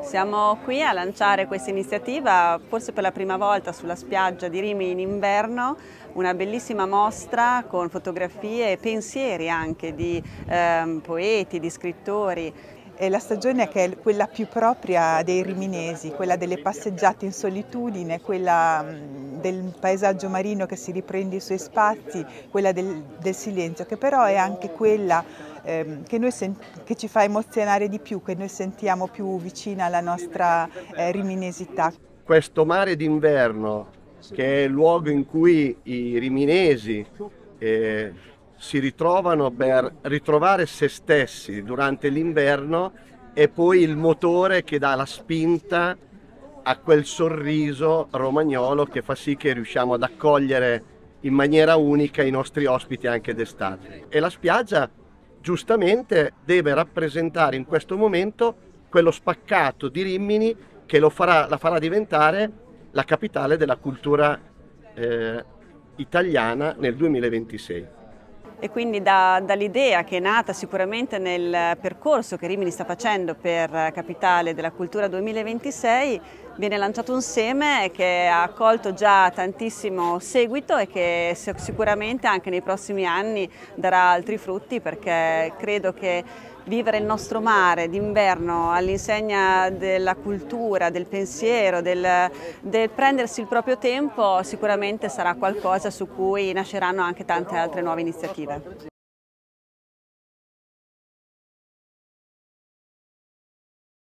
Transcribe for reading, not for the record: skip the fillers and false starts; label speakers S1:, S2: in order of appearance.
S1: Siamo qui a lanciare questa iniziativa, forse per la prima volta sulla spiaggia di Rimini in inverno, una bellissima mostra con fotografie e pensieri anche di poeti, di scrittori.
S2: È la stagione che è quella più propria dei riminesi, quella delle passeggiate in solitudine, quella del paesaggio marino che si riprende i suoi spazi, quella del silenzio, che però è anche quella che ci fa emozionare di più, che noi sentiamo più vicina alla nostra riminesità.
S3: Questo mare d'inverno, che è il luogo in cui i riminesi si ritrovano per ritrovare se stessi durante l'inverno, è poi il motore che dà la spinta a quel sorriso romagnolo che fa sì che riusciamo ad accogliere in maniera unica i nostri ospiti anche d'estate. E la spiaggia giustamente deve rappresentare in questo momento quello spaccato di Rimini che la farà diventare la capitale della cultura italiana nel 2026.
S1: E quindi dall'idea che è nata sicuramente nel percorso che Rimini sta facendo per Capitale della Cultura 2026, viene lanciato un seme che ha accolto già tantissimo seguito e che sicuramente anche nei prossimi anni darà altri frutti, perché credo che vivere il nostro mare d'inverno all'insegna della cultura, del pensiero, del prendersi il proprio tempo sicuramente sarà qualcosa su cui nasceranno anche tante altre nuove iniziative.